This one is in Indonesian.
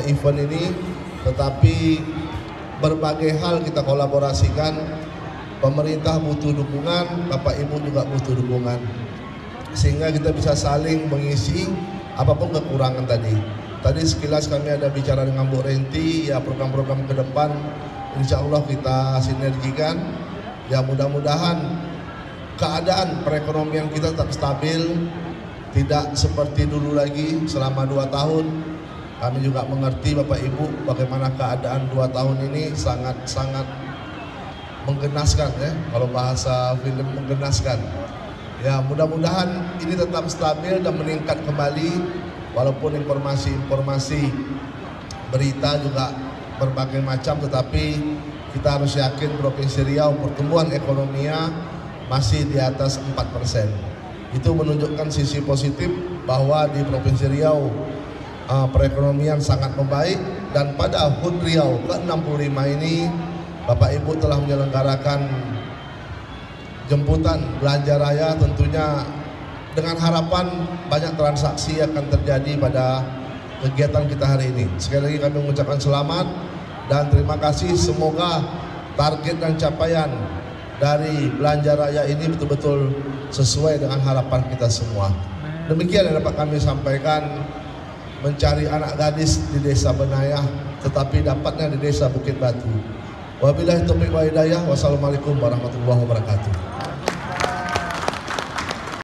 event ini, tetapi berbagai hal kita kolaborasikan. Pemerintah butuh dukungan, Bapak Ibu juga butuh dukungan, sehingga kita bisa saling mengisi apapun kekurangan tadi. Tadi sekilas kami ada bicara dengan Bu Renti, ya program-program ke depan insya Allah kita sinergikan. Ya mudah-mudahan keadaan perekonomian kita tetap stabil, tidak seperti dulu lagi selama 2 tahun. Kami juga mengerti Bapak Ibu bagaimana keadaan 2 tahun ini sangat-sangat menggenaskan ya, kalau bahasa film menggenaskan. Ya mudah-mudahan ini tetap stabil dan meningkat kembali, walaupun informasi-informasi berita juga berbagai macam, tetapi kita harus yakin Provinsi Riau pertumbuhan ekonominya masih di atas 4%. Itu menunjukkan sisi positif bahwa di Provinsi Riau perekonomian sangat membaik, dan pada HUT Riau ke-65 ini Bapak Ibu telah menyelenggarakan jemputan belanja raya, tentunya dengan harapan banyak transaksi akan terjadi pada kegiatan kita hari ini. Sekali lagi kami mengucapkan selamat dan terima kasih. Semoga target dan capaian dari belanja raya ini betul-betul sesuai dengan harapan kita semua. Demikian yang dapat kami sampaikan. Mencari anak gadis di Desa Benayah, tetapi dapatnya di Desa Bukit Batu. Wabillahi taufiq wa hidayah. Wassalamualaikum warahmatullahi wabarakatuh.